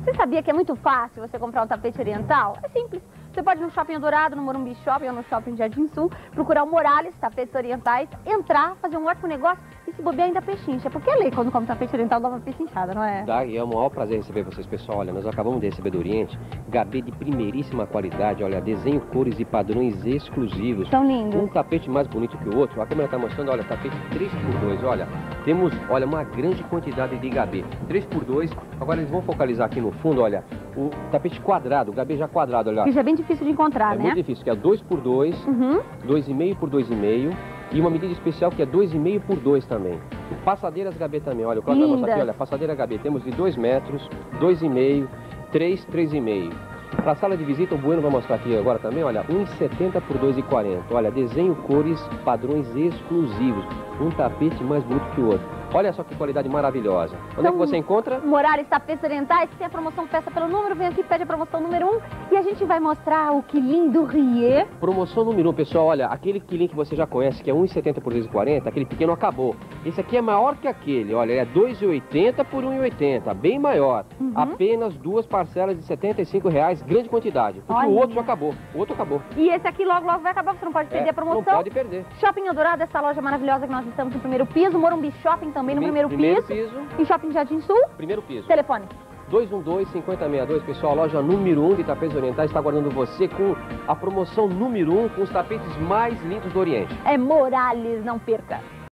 Você sabia que é muito fácil você comprar um tapete oriental? É simples. Você pode ir no Shopping Eldorado, no Morumbi Shopping ou no Shopping Jardim Sul, procurar o Morales, tapetes orientais, entrar, fazer um ótimo negócio e se bobear ainda pechincha. Porque é lei quando come tapete oriental dá uma pechinchada, não é? Dá, e é um maior prazer receber vocês, pessoal. Olha, nós acabamos de receber do Oriente gabê de primeiríssima qualidade. Olha, desenho, cores e padrões exclusivos. São lindos. Um tapete mais bonito que o outro. A câmera está mostrando, olha, tapete 3x2. Olha, temos, olha, uma grande quantidade de gabê. 3x2. Agora eles vão focalizar aqui no fundo, olha, o tapete quadrado, o gabê já quadrado, olha. Que já é bem difícil de encontrar, né? É muito difícil, que é 2x2, 2,5 por 2,5 e uma medida especial que é 2,5 por 2 também. Passadeiras gabê também, olha, o Cláudio vai mostrar aqui, olha, passadeira gabê, temos de 2 metros, 2,5, 3, 3,5. Para a sala de visita, o Bueno vai mostrar aqui agora também, olha, 1,70 por 2,40. Olha, desenho, cores, padrões exclusivos. Um tapete mais bonito que o outro. Olha só que qualidade maravilhosa. Onde é que você encontra? Morales Tapetes Orientais, tem a promoção Peça pelo Número. Vem aqui, pede a promoção número 1 e a gente vai mostrar o quilim do Rie. Promoção número 1, pessoal, olha, aquele quilim que você já conhece, que é 1,70 por 2,40, aquele pequeno acabou. Esse aqui é maior que aquele, olha, ele é 2,80 por 1,80, bem maior. Apenas 2 parcelas de R$75, grande quantidade. Porque o outro já acabou, o outro acabou. E esse aqui logo vai acabar, você não pode perder a promoção. Não pode perder. Shopping Eldorado, essa loja maravilhosa que nós estamos no primeiro piso. Morumbi Shopping também no primeiro piso. E Shopping Jardim Sul. Primeiro piso. Telefone. 212-5062, pessoal, a loja número 1 de tapetes orientais está aguardando você com a promoção número 1 com os tapetes mais lindos do Oriente. É Morales, não perca.